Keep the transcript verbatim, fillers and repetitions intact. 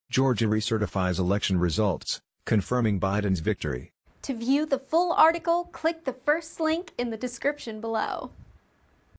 Georgia recertifies election results, confirming Biden's victory. To view the full article, click the first link in the description below.